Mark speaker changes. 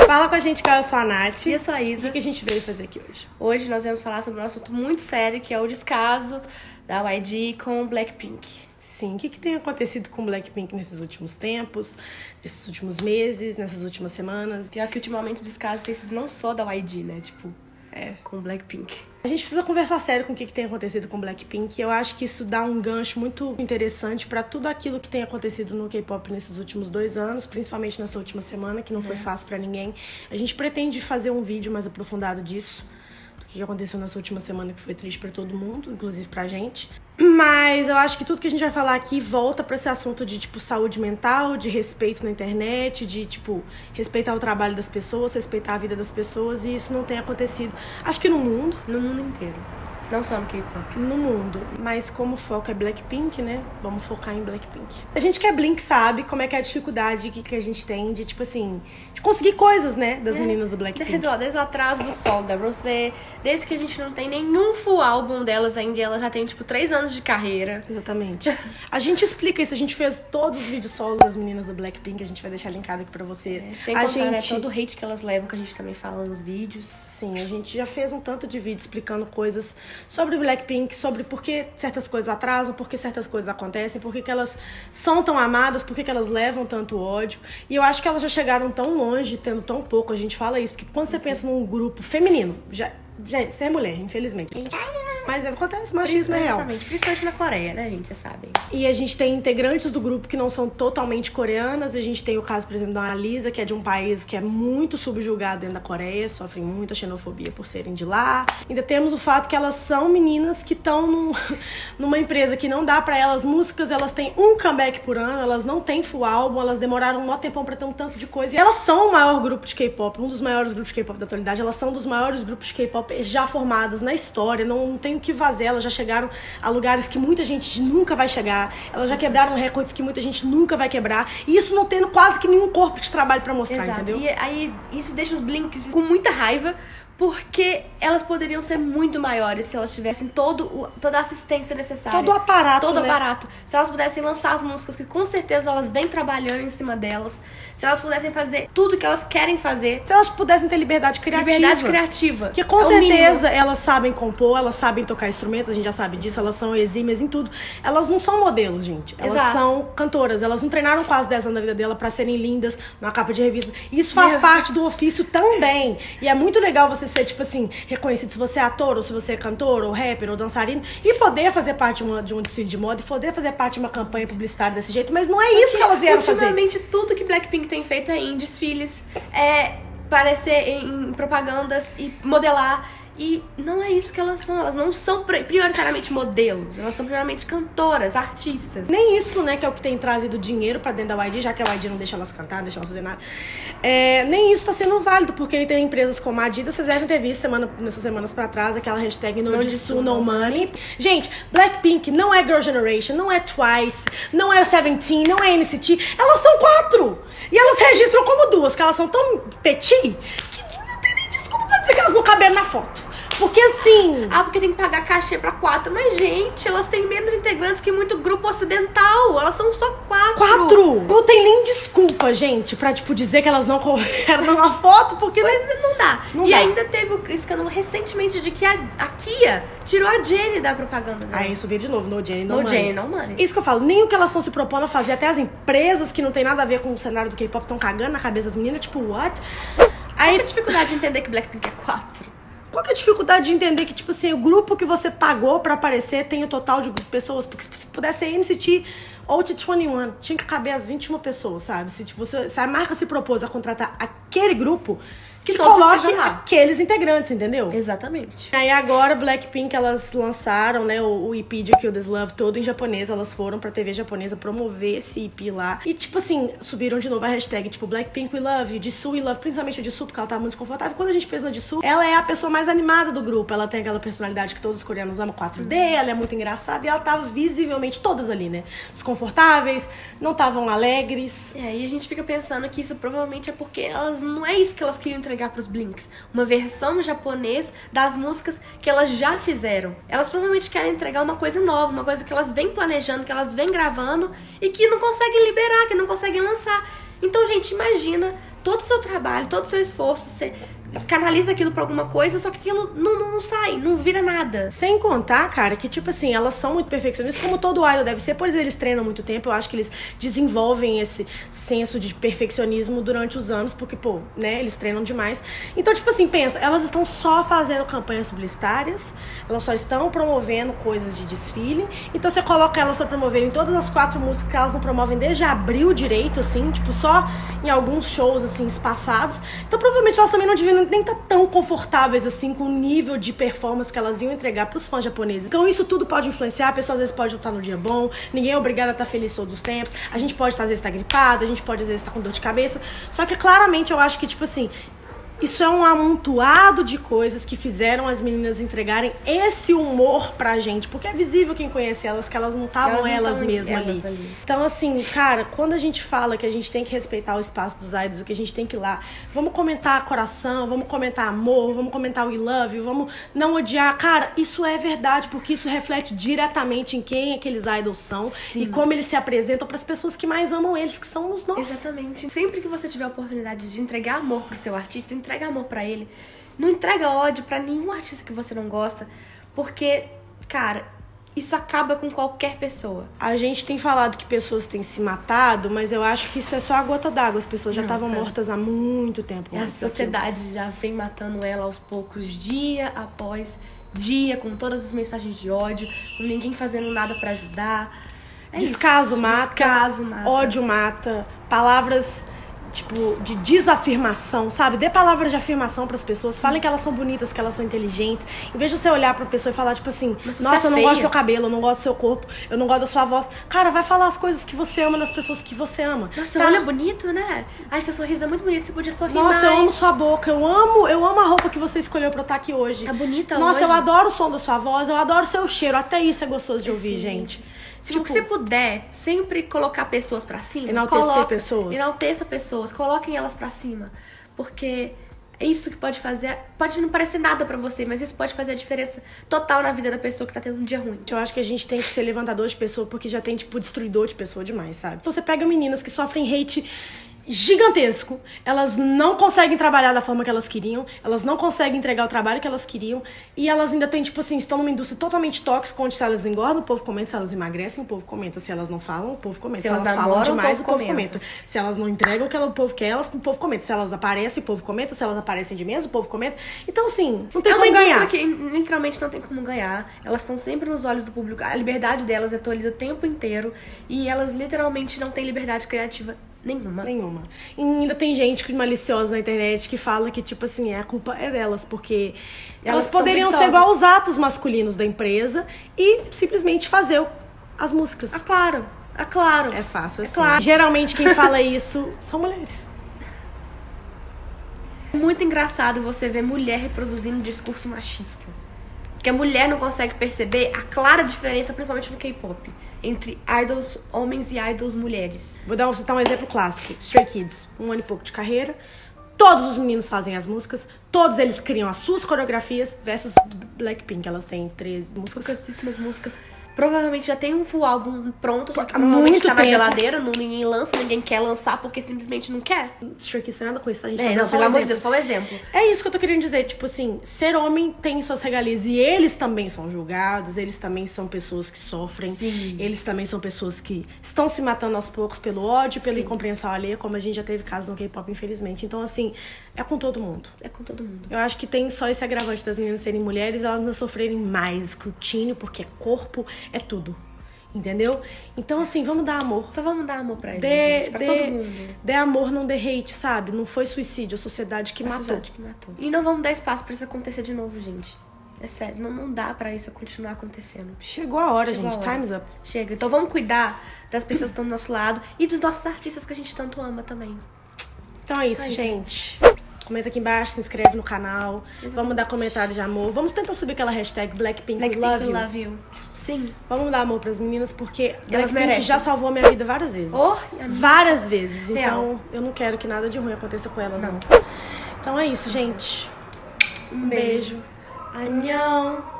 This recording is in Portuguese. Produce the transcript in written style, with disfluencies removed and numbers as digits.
Speaker 1: Fala com a gente, que eu sou a Nath.
Speaker 2: E eu sou a Isa.
Speaker 1: O que a gente veio fazer aqui hoje?
Speaker 2: Hoje nós vamos falar sobre um assunto muito sério, que é o descaso da YG com Blackpink.
Speaker 1: Sim, o que tem acontecido com Blackpink nesses últimos tempos, nesses últimos meses, nessas últimas semanas?
Speaker 2: Pior que ultimamente o descaso tem sido não só da YG, né? Com Blackpink.
Speaker 1: A gente precisa conversar sério com o que tem acontecido com Blackpink. Eu acho que isso dá um gancho muito interessante pra tudo aquilo que tem acontecido no K-pop nesses últimos 2 anos, principalmente nessa última semana, que não foi fácil pra ninguém. A gente pretende fazer um vídeo mais aprofundado disso, do que aconteceu nessa última semana, que foi triste pra todo mundo, inclusive pra gente. Mas eu acho que tudo que a gente vai falar aqui volta pra esse assunto de, saúde mental, de respeito na internet, de, respeitar o trabalho das pessoas, respeitar a vida das pessoas, e isso não tem acontecido, acho que no mundo.
Speaker 2: No mundo inteiro. Não só no K-pop.
Speaker 1: No mundo. Mas como o foco é Blackpink, né? Vamos focar em Blackpink. A gente que é Blink sabe como é que é a dificuldade que a gente tem de, de conseguir coisas, né? Das meninas do Blackpink.
Speaker 2: Desde o atraso do sol da Rosé, desde que a gente não tem nenhum full álbum delas ainda, e ela já tem, 3 anos de carreira.
Speaker 1: Exatamente. A gente explica isso, a gente fez todos os vídeos solo das meninas do Blackpink, a gente vai deixar linkado aqui pra vocês.
Speaker 2: Sem contar, né, todo o hate que elas levam, que a gente também fala nos vídeos.
Speaker 1: Sim, a gente já fez um tanto de vídeo explicando coisas sobre Blackpink, sobre por que certas coisas atrasam, por que certas coisas acontecem, por que elas são tão amadas, por que elas levam tanto ódio. E eu acho que elas já chegaram tão longe, tendo tão pouco, a gente fala isso, porque quando você pensa num grupo feminino, gente, você é mulher, infelizmente. Mas acontece, machismo é real.
Speaker 2: Exatamente, principalmente na Coreia, né, gente? Vocês sabem.
Speaker 1: E a gente tem integrantes do grupo que não são totalmente coreanas. A gente tem o caso, por exemplo, da Annalisa, que é de um país que é muito subjugado dentro da Coreia, sofrem muita xenofobia por serem de lá. Ainda temos o fato que elas são meninas que estão numa empresa que não dá pra elas músicas, elas têm um comeback por ano, elas não têm full álbum, elas demoraram um maior tempão pra ter um tanto de coisa. E elas são o maior grupo de K-pop, um dos maiores grupos de K-pop da atualidade. Elas são dos maiores grupos de K-pop já formados na história, não tem o que fazer. Elas já chegaram a lugares que muita gente nunca vai chegar. Elas já quebraram recordes que muita gente nunca vai quebrar. E isso não tendo quase que nenhum corpo de trabalho pra mostrar,
Speaker 2: exato.
Speaker 1: Entendeu?
Speaker 2: E aí isso deixa os Blinks com muita raiva, porque elas poderiam ser muito maiores se elas tivessem toda a assistência necessária.
Speaker 1: Todo o aparato,
Speaker 2: Todo o
Speaker 1: né?
Speaker 2: aparato. Se elas pudessem lançar as músicas, que com certeza elas vêm trabalhando em cima delas. Se elas pudessem fazer tudo que elas querem fazer.
Speaker 1: Se elas pudessem ter liberdade criativa.
Speaker 2: Liberdade criativa.
Speaker 1: Que com certeza elas sabem compor, elas sabem tocar instrumentos, a gente já sabe disso, elas são exímias em tudo. Elas não são modelos, gente. Elas são cantoras. Elas não treinaram quase 10 anos da vida dela pra serem lindas numa capa de revista. Isso faz parte do ofício também. E é muito legal você ser, reconhecido se você é ator, ou se você é cantor, ou rapper, ou dançarino, e poder fazer parte de um desfile de moda, e poder fazer parte de uma campanha publicitária desse jeito, mas não é isso que elas vieram fazer.
Speaker 2: Ultimamente, tudo que Blackpink tem feito é em desfiles, é aparecer em propagandas e modelar. E não é isso que elas são. Elas não são prioritariamente modelos. Elas são prioritariamente cantoras, artistas.
Speaker 1: Nem isso, né, que é o que tem trazido dinheiro pra dentro da YG, já que a YG não deixa elas cantar, não deixa elas fazer nada. Nem isso tá sendo válido, porque tem empresas como a Adidas, vocês devem ter visto nessas semanas pra trás, aquela hashtag No Jisoo, No Money. Gente, Blackpink não é Girl Generation, não é Twice, não é Seventeen, não é NCT. Elas são 4! E elas registram como 2, que elas são tão petit, que não tem nem desculpa pra dizer que elas não caberam na foto. Porque assim...
Speaker 2: porque tem que pagar cachê pra 4. Mas, gente, elas têm menos integrantes que muito grupo ocidental. Elas são só 4.
Speaker 1: 4? Não tem nem desculpa, gente, pra, dizer que elas não correram na foto, porque...
Speaker 2: Mas não dá.
Speaker 1: Não
Speaker 2: e
Speaker 1: dá.
Speaker 2: ainda teve o escândalo recentemente de que a Kia tirou a Jennie da propaganda dela.
Speaker 1: Aí subiu de novo, No Jennie, No Money.
Speaker 2: Jennie, No Money.
Speaker 1: Isso que eu falo, nem o que elas estão se propondo a fazer, até as empresas que não tem nada a ver com o cenário do K-pop estão cagando na cabeça das meninas, what?
Speaker 2: Aí a dificuldade de entender que Blackpink é 4.
Speaker 1: Qual que é a dificuldade de entender que, o grupo que você pagou pra aparecer tem o total de pessoas? Porque se pudesse ser NCT ou T21, tinha que caber as 21 pessoas, sabe? Se a marca se propôs a contratar aquele grupo, que
Speaker 2: todos
Speaker 1: coloque
Speaker 2: estejam lá.
Speaker 1: aqueles integrantes, entendeu?
Speaker 2: Exatamente.
Speaker 1: Aí agora, Blackpink, elas lançaram, né, o EP de Kill This Love todo em japonês. Elas foram pra TV japonesa promover esse EP lá. E, subiram de novo a hashtag, Blackpink We Love You, Jisoo We Love, principalmente a Jisoo, porque ela tá muito desconfortável. Quando a gente pensa na Jisoo, ela é a pessoa mais animada do grupo. Ela tem aquela personalidade que todos os coreanos amam, 4D, ela é muito engraçada. E ela tava visivelmente, todas ali, né, desconfortáveis, não estavam alegres.
Speaker 2: E a gente fica pensando que isso provavelmente é porque elas não é isso que elas queriam entregar pros Blinks. Uma versão japonês das músicas que elas já fizeram. Elas provavelmente querem entregar uma coisa nova, uma coisa que elas vêm planejando, que elas vêm gravando e que não conseguem liberar, que não conseguem lançar. Então, gente, imagina todo o seu trabalho, todo o seu esforço, você canaliza aquilo pra alguma coisa, só que aquilo não sai, não vira nada.
Speaker 1: Sem contar, cara, que tipo assim, elas são muito perfeccionistas, como todo idol deve ser, pois eles treinam muito tempo, eu acho que eles desenvolvem esse senso de perfeccionismo durante os anos, porque, pô, né, eles treinam demais. Então, tipo assim, pensa, elas estão só fazendo campanhas publicitárias, elas só estão promovendo coisas de desfile, então você coloca elas pra promoverem todas as 4 músicas que elas não promovem desde abril direito, assim, tipo, só em alguns shows, assim, espaçados. Então, provavelmente elas também não deviam nem tá tão confortáveis assim com o nível de performance que elas iam entregar pros fãs japoneses. Então isso tudo pode influenciar, a pessoa às vezes pode estar no dia bom, ninguém é obrigado a estar feliz todos os tempos, a gente pode estar às vezes estar gripada, a gente pode às vezes estar com dor de cabeça, só que claramente eu acho que tipo assim, isso é um amontoado de coisas que fizeram as meninas entregarem esse humor pra gente. Porque é visível quem conhece elas, que elas não estavam elas mesmas ali. Então, assim, cara, quando a gente fala que a gente tem que respeitar o espaço dos idols, que a gente tem que ir lá, vamos comentar coração, vamos comentar amor, vamos comentar we love you, vamos não odiar. Cara, isso é verdade, porque isso reflete diretamente em quem aqueles idols são. Sim. E como eles se apresentam pras pessoas que mais amam eles, que são os nossos.
Speaker 2: Exatamente. Sempre que você tiver a oportunidade de entregar amor pro seu artista, entrega amor pra ele. Não entrega ódio pra nenhum artista que você não gosta, porque, cara, isso acaba com qualquer pessoa.
Speaker 1: A gente tem falado que pessoas têm se matado, mas eu acho que isso é só a gota d'água. As pessoas já estavam mortas há muito tempo.
Speaker 2: A sociedade já vem matando ela aos poucos, dia após dia, com todas as mensagens de ódio, com ninguém fazendo nada pra ajudar.
Speaker 1: Descaso mata, ódio mata, palavras tipo, de desafirmação, sabe? Dê palavras de afirmação pras pessoas. Falem que elas são bonitas, que elas são inteligentes. Em vez de você olhar pra pessoa e falar, tipo assim, nossa, eu não gosto do seu cabelo, eu não gosto do seu corpo, eu não gosto da sua voz. Cara, vai falar as coisas que você ama nas pessoas que você ama.
Speaker 2: Nossa, seu olho é bonito, né? Ai, seu sorriso é muito bonito, você podia sorrir mais.
Speaker 1: Nossa, eu amo sua boca, eu amo a roupa que você escolheu pra eu estar aqui hoje.
Speaker 2: Tá bonita
Speaker 1: Nossa,
Speaker 2: hoje.
Speaker 1: eu adoro o som da sua voz, eu adoro o seu cheiro. Até isso é gostoso de ouvir, gente.
Speaker 2: Se você puder sempre colocar pessoas pra cima, enalteça pessoas, coloquem elas pra cima, porque é isso que pode fazer, pode não parecer nada pra você, mas isso pode fazer a diferença total na vida da pessoa que tá tendo um dia ruim.
Speaker 1: Eu acho que a gente tem que ser levantador de pessoa, porque já tem, tipo, destruidor de pessoa demais, sabe? Então você pega meninas que sofrem hate gigantesco, elas não conseguem trabalhar da forma que elas queriam, elas não conseguem entregar o trabalho que elas queriam, e elas ainda têm, tipo assim, estão numa indústria totalmente tóxica, onde se elas engordam, o povo comenta, se elas emagrecem, o povo comenta, se elas não falam, o povo comenta, se elas falam demais, o povo comenta, se elas não entregam o que o povo quer, o povo comenta, se elas aparecem, o povo comenta, se elas aparecem de menos, o povo comenta. Então, assim, não tem como ganhar. É uma
Speaker 2: indústria que literalmente não tem como ganhar, elas estão sempre nos olhos do público, a liberdade delas é tolhida o tempo inteiro, e elas literalmente não têm liberdade criativa nenhuma.
Speaker 1: E ainda tem gente maliciosa na internet que fala que, tipo assim, a culpa é delas, porque elas poderiam ser igual os atos masculinos da empresa e simplesmente fazer as músicas.
Speaker 2: Claro.
Speaker 1: É fácil assim.
Speaker 2: Claro.
Speaker 1: Geralmente quem fala isso são mulheres.
Speaker 2: É muito engraçado você ver mulher reproduzindo discurso machista. Porque a mulher não consegue perceber a clara diferença, principalmente no K-pop, entre idols homens e idols mulheres.
Speaker 1: Vou citar um exemplo clássico. Stray Kids, 1 ano e pouco de carreira. Todos os meninos fazem as músicas, todos eles criam as suas coreografias, versus Blackpink, elas têm 13 músicas.
Speaker 2: Pouquíssimas músicas. Provavelmente já tem um full álbum pronto, só que provavelmente tá na geladeira, ninguém lança, ninguém quer lançar porque simplesmente não quer.
Speaker 1: Stray Kids tem nada com isso, tá? A gente
Speaker 2: tá dando pelo amor de Deus, só um exemplo.
Speaker 1: É isso que eu tô querendo dizer, tipo assim, ser homem tem suas regalias e eles também são julgados, eles também são pessoas que sofrem,
Speaker 2: Sim.
Speaker 1: Eles também são pessoas que estão se matando aos poucos pelo ódio, pela incompreensão alheia, como a gente já teve casos no K-pop, infelizmente. Então, assim, é com todo mundo.
Speaker 2: É com todo mundo.
Speaker 1: Eu acho que tem só esse agravante das meninas serem mulheres, elas não sofrerem mais escrutínio, porque corpo é tudo. Entendeu? Então, assim, vamos dar amor.
Speaker 2: Só vamos dar amor pra eles, gente, pra todo mundo.
Speaker 1: Dê amor, não dê hate, sabe? Não foi suicídio, a sociedade que matou.
Speaker 2: E não vamos dar espaço pra isso acontecer de novo, gente. É sério, não dá pra isso continuar acontecendo.
Speaker 1: Chegou a hora, gente. Time's up.
Speaker 2: Chega. Então vamos cuidar das pessoas que estão do nosso lado e dos nossos artistas que a gente tanto ama também.
Speaker 1: Então é isso, gente. Comenta aqui embaixo, se inscreve no canal. Exatamente. Vamos dar comentário de amor. Vamos tentar subir aquela hashtag Blackpink love you.
Speaker 2: Sim.
Speaker 1: Vamos dar amor pras meninas, porque
Speaker 2: elas
Speaker 1: Blackpink já salvou a minha vida várias vezes. Várias vezes.
Speaker 2: Real.
Speaker 1: Então, eu não quero que nada de ruim aconteça com elas, não. Então é isso, gente.
Speaker 2: Um beijo.
Speaker 1: Annyeong.